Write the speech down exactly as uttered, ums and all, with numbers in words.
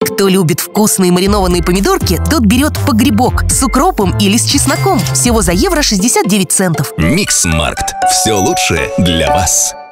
Кто любит вкусные маринованные помидорки, тот берет погребок с укропом или с чесноком. Всего за евро шестьдесят девять центов. Миксмаркт. Все лучшее для вас.